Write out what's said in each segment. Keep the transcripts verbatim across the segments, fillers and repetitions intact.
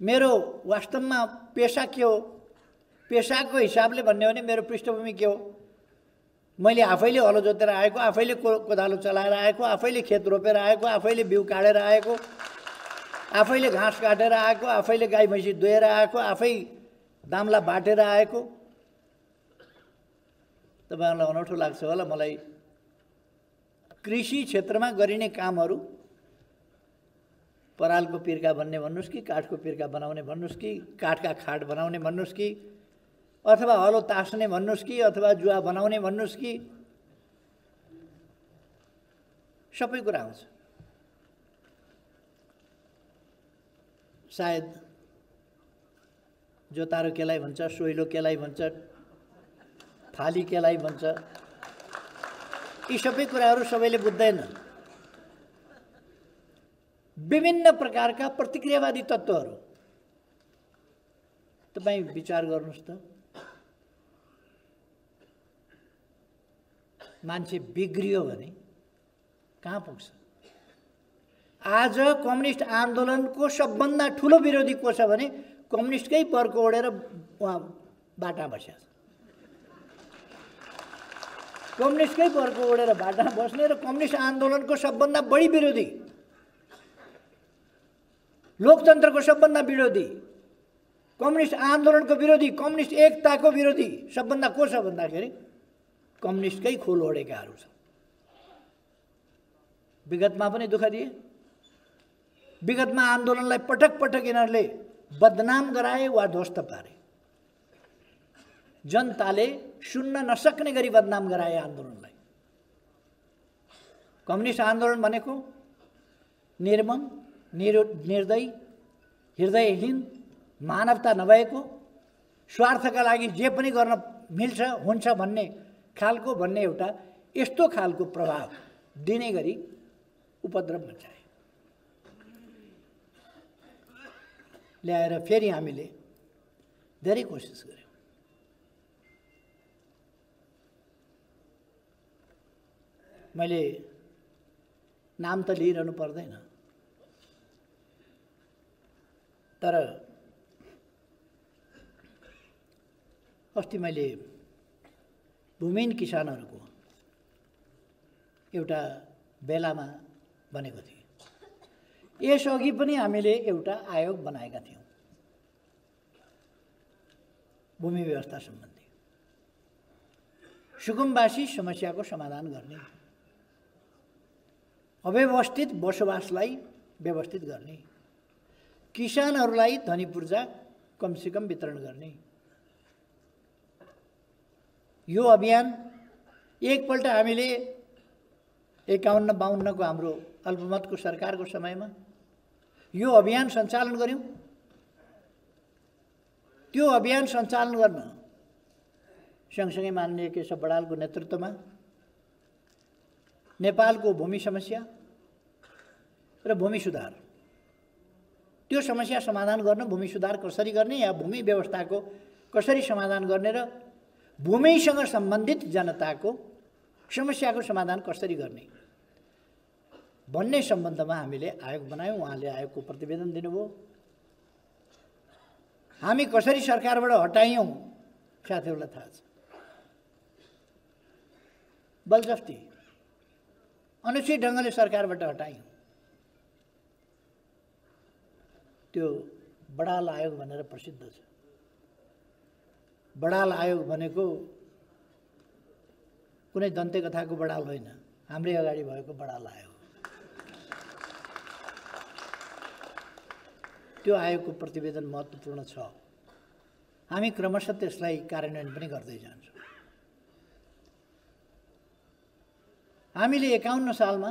मेरो वास्तवमा पेशा के हो, पेशाको हिसाबले भन्ने हो भने मेरो पृष्ठभूमि के हो, मैले आफैले हलो जोतेर आएको, आफैले कोदालो चलाएर आएको, आफैले खेत रोपेर आएको, आफैले बिउ काटेर आएको, आफैले घाँस काटेर आएको, आफैले गाई भैँसी दुहेर आएको, आफै दामला बाटेर आएको। तपाईहरुलाई अनौठो लाग्छ होला मलाई कृषि क्षेत्रमा गरिने कामहरू, परालको पिर्का भन्ने भन्नुस् कि काठको पिर्का बनाउने भन्नुस् कि काठका खाट बनाउने भन्नुस् कि अथवा हलो तास्ने भन्नुस् कि अथवा जुवा बनाउने भन्नुस् कि सबै कुरा आउँछ। सायद जोतारो केलाई भन्छ, सोइलो केलाई भन्छ, फाली केलाई भन्छ, यी सबै कुराहरू सबैले बुझ्दैन। विभिन्न प्रकारका प्रतिक्रियावादी तत्त्वहरू तपाई विचार गर्नुस् त। मान्छे बिग्रियो भने कहाँ पुग्छ? आज कम्युनिस्ट आन्दोलनको सबभन्दा ठुलो विरोधी को छ भने कम्युनिस्टकै पर्को ओढेर उहाँ बाटा बस्या छ। कम्युनिस्टकै पर्को ओढेर बाटा बस्ने र कम्युनिस्ट आन्दोलनको सबभन्दा बढी विरोधी, लोकतन्त्रको सबभन्दा विरोधी, कम्युनिस्ट आन्दोलनको विरोधी, कम्युनिस्ट एकताको विरोधी सबभन्दा को छ भन्दाखेरि कम्युनिस्टकै खोल ओढेकाहरू छ। विगतमा पनि दुःख दिए, विगतमा आन्दोलनलाई पटक पटक यिनीहरूले बदनाम गराए वा ध्वस्त पारे। जनताले सुन्न नसक्ने गरी बदनाम गराए आन्दोलनलाई। कम्युनिस्ट आन्दोलन भनेको निर्मम, निर्दयी, हृदयहीन, मानवता नभएको, स्वार्थका लागि जे पनि गर्न मिल्छ हुन्छ भन्ने खालको भन्ने एउटा यस्तो खालको प्रभाव दिने गरी उपद्रव मचाए। ल्याएर फेरि हामीले धेरै कोसिस गर्यौं। मैले नाम त लिइरहनु पर्दैन, तर अस्ति मैले भूमिहीन किसानहरूको एउटा बेलामा भनेको थिएँ। यसअघि पनि हामीले एउटा आयोग बनाएका थियौँ भूमि व्यवस्था सम्बन्धी, सुकुम्बासी समस्याको समाधान गर्ने, अव्यवस्थित बसोबासलाई व्यवस्थित गर्ने, किसानहरूलाई धनी पूर्जा कमसेकम वितरण गर्ने। यो अभियान एकपल्ट हामीले एकाउन्न बाउन्नको हाम्रो अल्पमतको सरकारको समयमा यो अभियान सञ्चालन गर्यौं। त्यो अभियान सञ्चालन गर्न सँगसँगै माननीय केशव बडालको नेतृत्वमा नेपालको भूमि समस्या र भूमि सुधार, त्यो समस्या समाधान गर्न, भूमि सुधार कसरी गर्ने या भूमि व्यवस्थाको कसरी समाधान गर्ने र भूमिसँग सम्बन्धित जनताको समस्याको समाधान कसरी गर्ने भन्ने सम्बन्धमा हामीले आयोग बनायौं। उहाँले आयोगको प्रतिवेदन दिनुभयो। हामी कसरी सरकारबाट हटायौं साथीहरूलाई थाहा छ। बलजफ्ती अनुचित ढङ्गले सरकारबाट हटायौं। त्यो बडाल आयोग भनेर प्रसिद्ध छ। बडाल आयोग भनेको कुनै दन्ते कथाको बडाल होइन, हाम्रै अगाडि भएको बडाल आयोग। त्यो आयोगको प्रतिवेदन महत्त्वपूर्ण छ। हामी क्रमशः त्यसलाई कार्यान्वयन पनि गर्दै जान्छौँ। हामीले एकाउन्न सालमा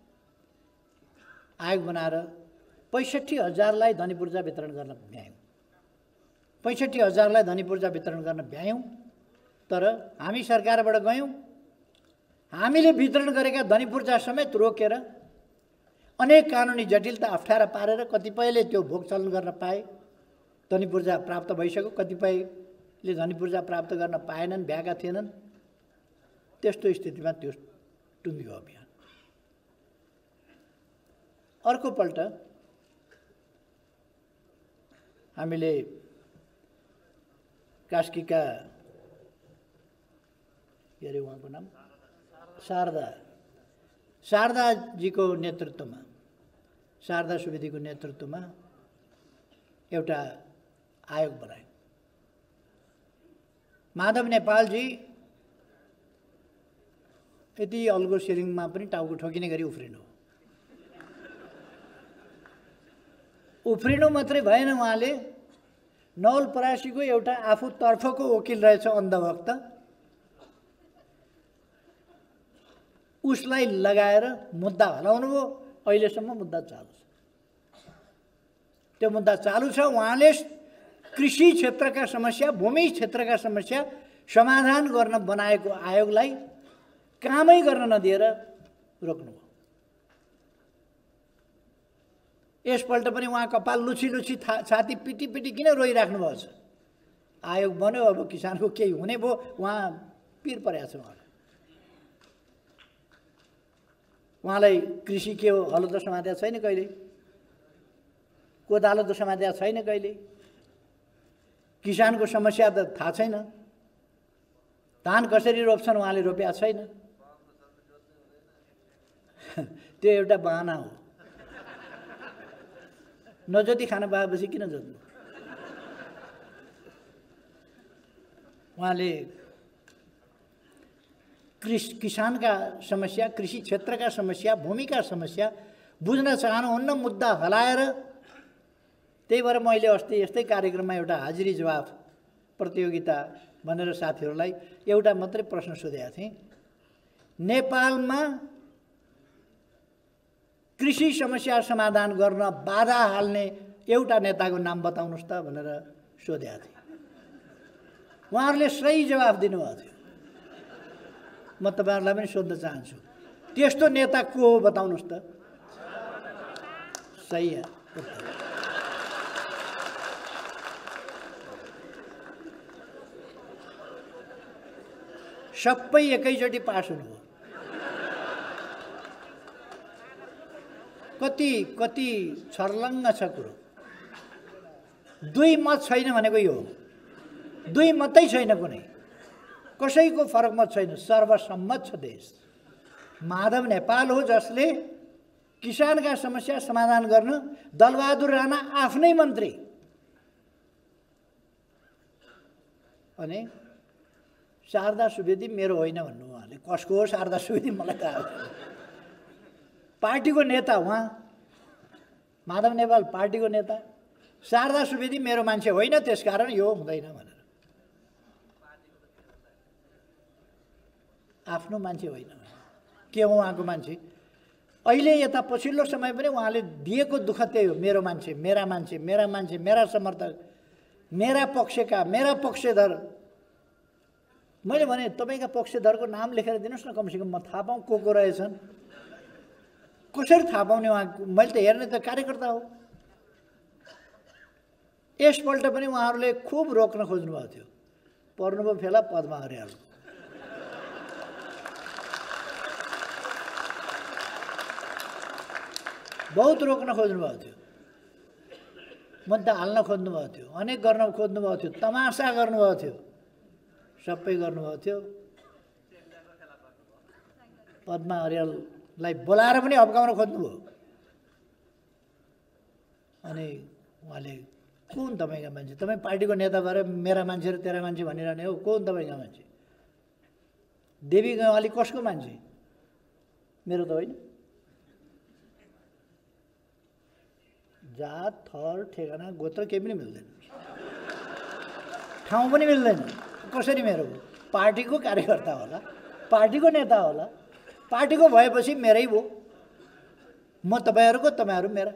आयोग बनाएर पैँसठी हजारलाई धनी पूर्जा वितरण गर्न भ्यायौँ। पैँसठी हजारलाई धनी पूर्जा वितरण गर्न भ्यायौँ। तर हामी सरकारबाट गयौँ, हामीले वितरण गरेका धनी पूर्जा समेत रोकेर अनेक कानुनी जटिलता अप्ठ्यारा पारेर कतिपयले त्यो भोग चलन गर्न पाए, धनी पूर्जा प्राप्त भइसक्यो, कतिपयले धनी पूर्जा प्राप्त गर्न पाएनन्, भ्याएका थिएनन्। त्यस्तो स्थितिमा त्यो टुङ्गियो अभियान। अर्को पल्ट हामीले कास्कीका के अरे उहाँको नाम शारदा शारदाजीको नेतृत्वमा शारदा सुवेदीको नेतृत्वमा एउटा आयोग बनायो। माधव नेपालजी यति अल्गो सिरिङमा पनि टाउको ठोकिने गरी उफ्रिनु उफ्रिनु मात्रै भएन, उहाँले नवलपरासीको एउटा आफू तर्फको वकिल रहेछ अन्धभक्त, उसलाई लगाएर मुद्दा हलाउनु भयो। अहिलेसम्म मुद्दा चालु छ, त्यो मुद्दा चालु छ। उहाँले कृषि क्षेत्रका समस्या, भूमि क्षेत्रका समस्या समाधान गर्न बनाएको आयोगलाई कामै गर्न नदिएर रोक्नुभयो। यसपल्ट पनि उहाँ कपाल लुची लुची छाती पिटी पिटी किन रोइराख्नु भएको छ? आयोग बन्यो, अब किसानको केही हुने भयो, उहाँ पिर परेको छ। उहाँलाई उहाँलाई कृषि के हो हलो त समातेको छैन कहिले, कोदालो त समातेको छैन कहिले, किसानको समस्या त थाहा छैन, धान कसरी रोप्छन् उहाँले रोपेका छैन। त्यो एउटा बहाना हो। नजोति खान पाएपछि किन जोत्नु? उहाँले कृषि किसानका समस्या, कृषि क्षेत्रका समस्या, भूमिका समस्या बुझ्न चाहनुहुन्न, मुद्दा हलाएर। त्यही भएर मैले अस्ति यस्तै कार्यक्रममा एउटा हाजिरी जवाफ प्रतियोगिता भनेर साथीहरूलाई एउटा मात्रै प्रश्न सोधेका थिएँ। नेपालमा कृषि समस्या समाधान गर्न बाधा हाल्ने एउटा नेताको नाम बताउनुहोस् त भनेर सोधेका थिएँ। उहाँहरूले सही जवाफ दिनुभएको थियो। म तपाईँहरूलाई पनि सोध्न चाहन्छु, त्यस्तो नेता को हो बताउनुहोस् त? सही है। सबै एकैचोटि पास हुनुभयो। कति कति छर्लङ्ग छ कुरो। दुई मत छैन भनेको यो हो। दुई मतै छैन, कुनै कसैको फरक मत छैन, सर्वसम्मत छ देश। माधव नेपाल हो जसले किसानका समस्या समाधान गर्न दलबहादुर राणा आफ्नै मन्त्री अनि शारदा सुवेदी मेरो होइन भन्नु। उहाँले कसको हो शारदा सुवेदी मलाई थाहा छैन। पार्टीको नेता उहाँ, माधव नेपाल पार्टीको नेता, शारदा सुवेदी मेरो मान्छे होइन, त्यसकारण यो हुँदैन भनेर। आफ्नो मान्छे होइन, के हो उहाँको मान्छे? अहिले यता पछिल्लो समय पनि उहाँले दिएको दुःख त्यही हो। मेरो मान्छे, मेरा मान्छे, मेरा मान्छे, मेरा समर्थक, मेरा पक्षका, मेरा पक्षधर। मैले भने तपाईँका पक्षधरको नाम लेखेर दिनुहोस् न, कमसेकम म थाहा पाऊँ को को रहेछन्। कसरी थाहा पाउने उहाँ? मैले त हेर्ने त कार्यकर्ता हो। यसपल्ट पनि उहाँहरूले खुब रोक्न खोज्नुभएको थियो। पर्नुभयो फेला पद्मा अर्याल। बहुत रोक्न खोज्नुभएको थियो, मुद्दा हाल्न खोज्नुभएको थियो, अनेक गर्न खोज्नुभएको थियो, तमासा गर्नुभएको थियो, सबै गर्नुभएको थियो। पद्मा अर्याललाई बोलाएर पनि हप्काउन खोज्नुभयो। अनि उहाँले कुन तपाईँका मान्छे? तपाईँ पार्टीको नेता भएर मेरा मान्छे र तेरा मान्छे भनिरहने हो? कुन तपाईँका मान्छे? देवी गैँवाली कसको मान्छे? मेरो त होइन। जात, थर, ठेगाना, गोत्र केही पनि मिल्दैन, ठाउँ पनि मिल्दैन। कसरी मेरो हो? पार्टीको कार्यकर्ता होला, पार्टीको नेता होला, पार्टीको भएपछि मेरै भयो। म तपाईँहरूको, तपाईँहरू मेरा।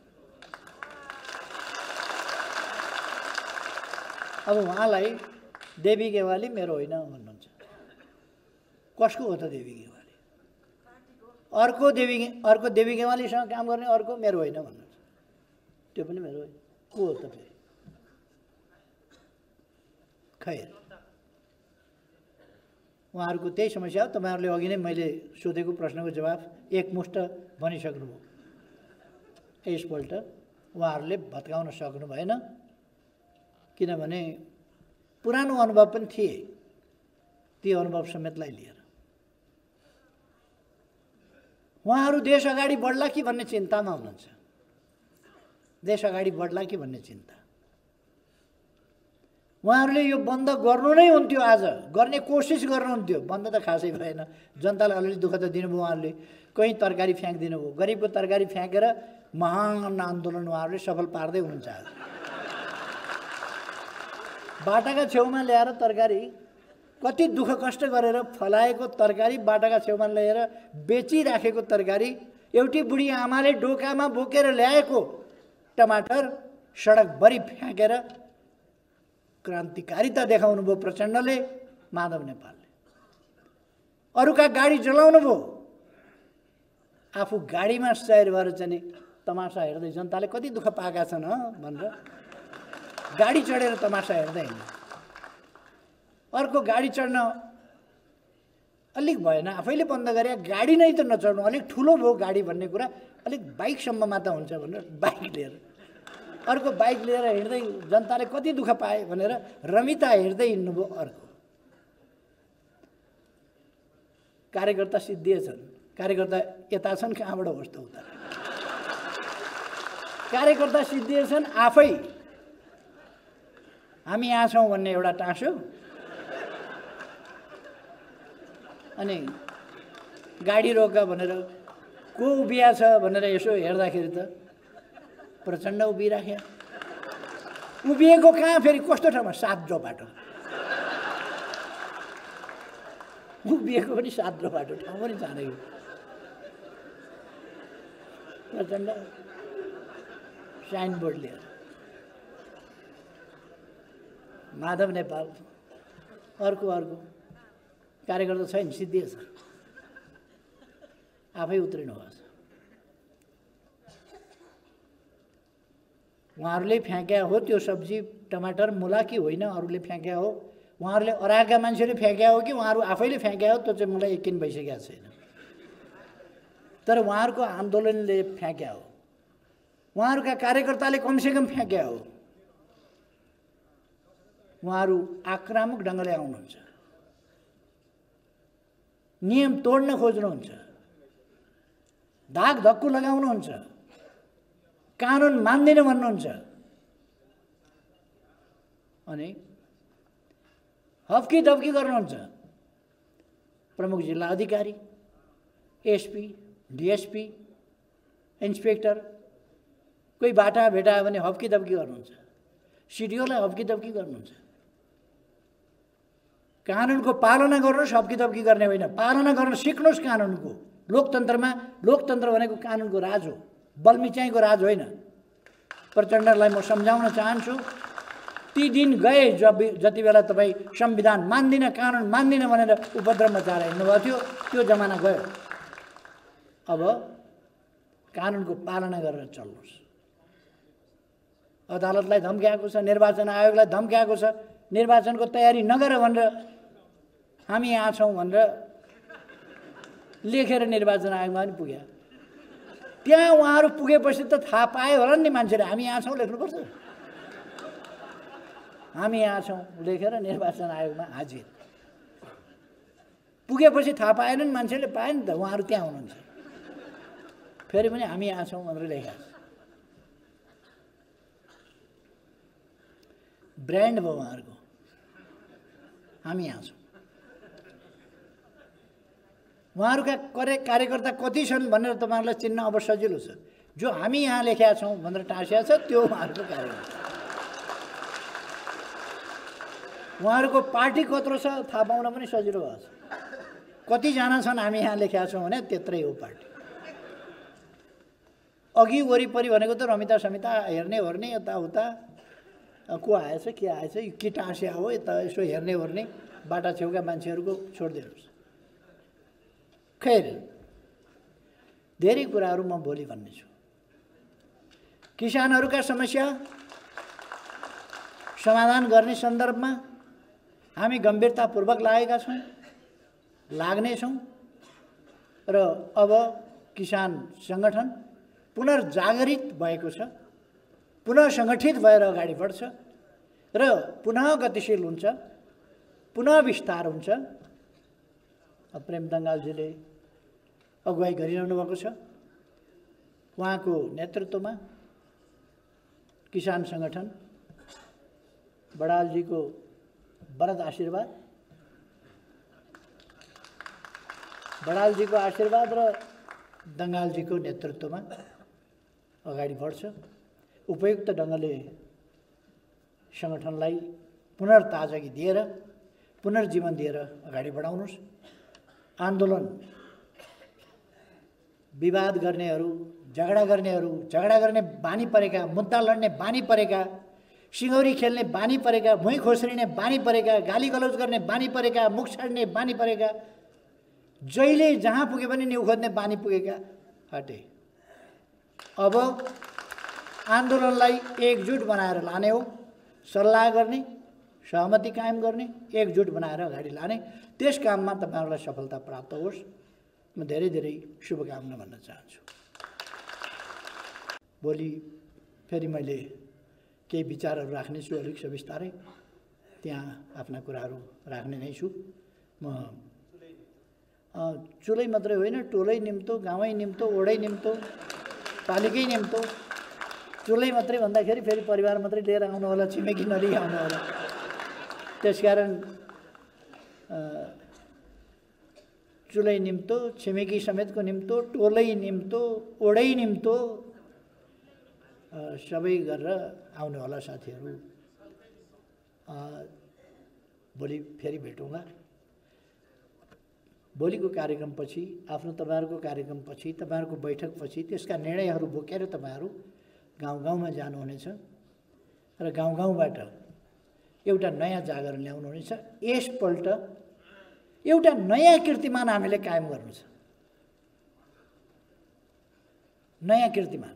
अब उहाँलाई देवी गेवाली मेरो होइन भन्नुहुन्छ। कसको हो त देवी गेवाली? अर्को देवी अर्को देवी गेवालीसँग काम गर्ने अर्को मेरो होइन भन्नुहुन्छ। त्यो पनि मेरो होइन। को हो त फेरि? खैर, उहाँहरूको त्यही समस्या हो। तपाईँहरूले अघि नै मैले सोधेको प्रश्नको जवाफ एकमुष्ट भनिसक्नुभयो। यसपल्ट उहाँहरूले भत्काउन सक्नु भएन। किनभने पुरानो अनुभव पनि थिए, ती अनुभव समेतलाई लिएर उहाँहरू देश अगाडि बढ्ला कि भन्ने चिन्तामा हुनुहुन्छ। देश अगाडि बढ्ला कि भन्ने चिन्ता। उहाँहरूले यो बन्द गर्नु नै हुन्थ्यो, आज गर्ने कोसिस गर्नुहुन्थ्यो। बन्द त खासै भएन, जनतालाई अलिअलि दुःख त दिनुभयो उहाँहरूले। कहीँ तरकारी फ्याँकिदिनु भयो, गरिबको तरकारी फ्याँकेर महान आन्दोलन उहाँहरूले सफल पार्दै हुनुहुन्छ। आज बाटाका छेउमा ल्याएर तरकारी, कति दुःख कष्ट गरेर फलाएको तरकारी बाटाका छेउमा ल्याएर बेचिराखेको तरकारी, एउटी बुढी आमाले डोकामा बोकेर ल्याएको टमाटर सडकभरि फ्याँकेर क्रान्तिकारिता देखाउनु भयो प्रचण्डले, माधव नेपालले। अरूका गाडी जलाउनु भयो, आफू गाडीमा सवार भएर चाहिँ तमासा हेर्दै जनताले कति दुःख पाएका छन् भनेर गाडी चढेर तमासा हेर्दै हिँड्नु। अर्को गाडी चढ्न अलिक भएन, आफैले बन्द गरे, गाडी नै त नचढ्नु, अलिक ठुलो भयो गाडी भन्ने कुरा, अलिक बाइकसम्ममा त हुन्छ भनेर बाइक लिएर, अर्को बाइक लिएर हिँड्दै जनताले कति दुःख पाए भनेर रमिता हेर्दै हिँड्नुभयो। अर्को कार्यकर्ता सिद्धिएछन्, कार्यकर्ता यता छन्, कहाँबाट होस् त उता। कार्यकर्ता सिद्धिएछन्, आफै हामी यहाँ छौँ भन्ने एउटा टाँसो, अनि गाडी रोक भनेर को उभिया छ भनेर यसो हेर्दाखेरि त प्रचण्ड उभिराख्या। उभिएको कहाँ, फेरि कस्तो ठाउँमा, साद्रो बाटो। उभिएको पनि साद्रो बाटो, ठाउँ पनि जानेको। प्रचण्ड साइनबोर्ड लिएर, माधव नेपाल अर्को अर्को कार्यकर्ता छैन, सिद्धिएछ, आफै उत्रिनु भएको छ। उहाँहरूले फ्याँक्या हो त्यो सब्जी टमाटर मुला कि होइन, अरूले फ्याँक्या हो, उहाँहरूले अराएका मान्छेले फ्याँक्या हो कि उहाँहरू आफैले फ्याँक्या हो, त्यो चाहिँ मलाई यकिन भइसकेको छैन। तर उहाँहरूको आन्दोलनले फ्याँक्या हो, उहाँहरूका कार्यकर्ताले कमसेकम फ्याँक्या हो। उहाँहरू आक्रामक ढङ्गले आउनुहुन्छ, नियम तोड्न खोज्नुहुन्छ, धाक धक्कु लगाउनुहुन्छ, कानुन मान्दैन भन्नुहुन्छ, अनि हप्की दप्की गर्नुहुन्छ। प्रमुख जिल्ला अधिकारी, एसपी, डिएसपी, इन्सपेक्टर कोही बाटा भेटायो भने हप्की दप्की गर्नुहुन्छ, सिडिओलाई हप्की दप्की गर्नुहुन्छ। कानुनको पालना गर्नुहोस्, हप्की दप्की गर्ने होइन, पालना गर्न सिक्नुहोस् कानुनको। लोकतन्त्रमा लोकतन्त्र भनेको कानुनको राज हो, बल्मीचाहीको राज होइन। प्रचण्डलाई म सम्झाउन चाहन्छु, ती दिन गए जब जति बेला तपाईँ संविधान मान्दिनँ, कानुन मान्दिनँ भनेर उपद्रव मचाएर हिँड्नुभएको थियो, त्यो जमाना गयो। अब कानुनको पालना गरेर चल्नुहोस्। अदालतलाई धम्क्याएको छ, निर्वाचन आयोगलाई धम्क्याएको छ, निर्वाचनको तयारी नगर भनेर हामी यहाँ छौँ भनेर लेखेर निर्वाचन आयोगमा पनि पुग्यो। त्यहाँ उहाँहरू पुगेपछि त थाहा पाए होला नि मान्छेले, हामी यहाँ छौँ लेख्नुपर्छ। हामी यहाँ छौँ लेखेर निर्वाचन आयोगमा हाजिर। पुगेपछि थाहा पाएन नि मान्छेले, पाए नि त, उहाँहरू त्यहाँ हुनुहुन्छ। फेरि पनि हामी यहाँ छौँ भनेर लेखेको छ। ब्रान्ड भयो उहाँहरूको, हामी यहाँ छौँ। उहाँहरूका करे कार्यकर्ता कति छन् भनेर तपाईँहरूलाई चिन्न अब सजिलो छ। जो हामी यहाँ लेखेका छौँ भनेर टाँसिया छ त्यो उहाँहरूको कार्यकर्ता। उहाँहरूको पार्टी कत्रो छ थाहा पाउन पनि सजिलो भएको छ। कतिजना छन् हामी यहाँ लेखेका छौँ भने त्यत्रै हो पार्टी। अघि वरिपरि भनेको त रमिता समिता हेर्ने ओर्ने यताउता को आएछ के आएछ के टाँसिया हो, यता यसो हेर्ने ओर्ने बाटा छेउका मान्छेहरूको छोडिदिनुहोस्। खैर, धेरै कुराहरू म भोलि भन्नेछु। किसानहरूका समस्या समाधान गर्ने सन्दर्भमा हामी गम्भीरतापूर्वक लागेका छौँ, लाग्नेछौँ र अब किसान सङ्गठन पुनर्जागरित भएको छ, पुनः सङ्गठित भएर अगाडि बढ्छ र पुनः गतिशील हुन्छ, पुनः विस्तार हुन्छ। प्रेम दङ्गालजीले अगुवाई गरिरहनु भएको छ। उहाँको नेतृत्वमा किसान सङ्गठन, बडालजीको वरद आशीर्वाद, बडालजीको आशीर्वाद र दङ्गालजीको नेतृत्वमा अगाडि बढ्छ। उपयुक्त ढङ्गले सङ्गठनलाई पुनर्ताजगी दिएर, पुनर्जीवन दिएर अगाडि बढाउनुहोस्। आन्दोलन, विवाद गर्नेहरू, झगडा गर्नेहरू, झगडा गर्ने बानी परेका, मुद्दा लड्ने बानी परेका, सिङौरी खेल्ने बानी परेका, भुइँ खोस्रिने बानी परेका, गाली गलौज गर्ने बानी परेका, मुख छाड्ने बानी परेका, जहिले जहाँ पुगे पनि न्यु खोज्ने बानी पुगेका हटे। अब आन्दोलनलाई एकजुट बनाएर लाने हो, सल्लाह गर्ने, सहमति कायम गर्ने, एकजुट बनाएर अगाडि लाने। त्यस काममा तपाईँहरूलाई सफलता प्राप्त होस्। म धेरै धेरै शुभकामना भन्न चाहन्छु। भोलि फेरि मैले केही विचारहरू राख्नेछु, अलिक सविस्तारै त्यहाँ आफ्ना कुराहरू राख्ने नै छु। म चुलै मात्रै होइन, टोलै निम्तो, गाउँै निम्तो, ओडै निम्तो, पालिकै निम्तो। चुलै मात्रै भन्दाखेरि फेरि परिवार मात्रै लिएर आउनु होला, छिमेकी नलिई आउनु होला। त्यसकारण चुलै निम्तो, छिमेकी समेतको निम्तो, टोलै निम्तो, ओडै निम्तो, सबै गरेर आउनु होला साथीहरू। भोलि फेरि भेटौँला। भोलिको कार्यक्रमपछि, आफ्नो तपाईँहरूको कार्यक्रमपछि, तपाईँहरूको बैठकपछि त्यसका निर्णयहरू बोकेर तपाईँहरू गाउँ गाउँमा जानुहुनेछ र गाउँ गाउँबाट एउटा नयाँ जागरण ल्याउनुहुनेछ। यसपल्ट एउटा नयाँ कीर्तिमान हामीले कायम गर्नु छ। नयाँ कीर्तिमान।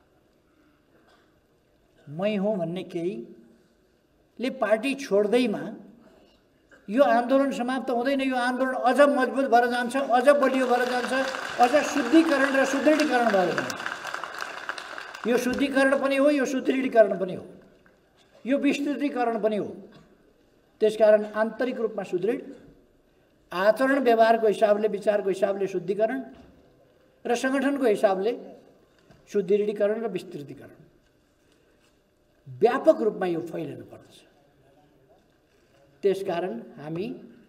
मै हुँ भन्ने केहीले पार्टी छोड्दैमा यो आन्दोलन समाप्त हुँदैन। यो आन्दोलन अझ मजबुत भएर जान्छ, अझ बलियो भएर जान्छ, अझ शुद्धिकरण र सुदृढीकरण भएर जान्छ। यो शुद्धिकरण पनि हो, यो सुदृढीकरण पनि हो, यो विस्तृतीकरण पनि हो। त्यसकारण आन्तरिक रूपमा सुदृढ, आचरण व्यवहारको हिसाबले, विचारको हिसाबले शुद्धिकरण र सङ्गठनको हिसाबले सुदृढीकरण र विस्तृतीकरण व्यापक रूपमा यो फैलिनु पर्दछ। त्यसकारण हामी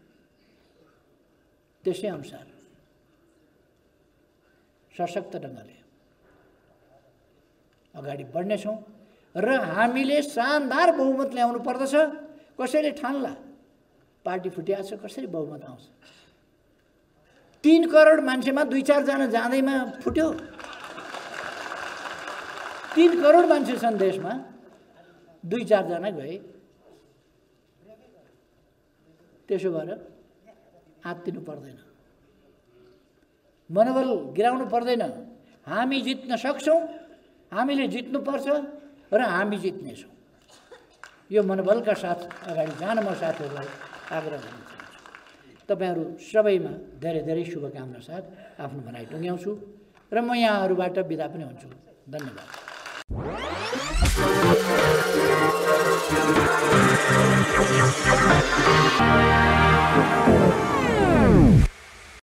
त्यसै अनुसार सशक्त ढङ्गले अगाडि बढ्नेछौँ र हामीले शानदार बहुमत ल्याउनु पर्दछ। कसैले ठान्ला पार्टी फुटिएको छ, कसरी बहुमत आउँछ? तीन करोड मान्छेमा दुई चारजना जाँदैमा फुट्यो। तीन करोड मान्छे छन् देशमा, दुई चारजना गए। त्यसो भएर आत्तिनु पर्दैन, मनोबल गिराउनु पर्दैन। हामी जित्न सक्छौँ, हामीले जित्नुपर्छ र हामी जित्नेछौँ। यो मनोबलका साथ अगाडि जान म साथीहरूलाई आग्रह गर्न चाहन्छु। तपाईँहरू सबैमा धेरै धेरै शुभकामना साथ आफ्नो भनाइ टुङ्ग्याउँछु र म यहाँहरूबाट बिदा पनि हुन्छु। धन्यवाद।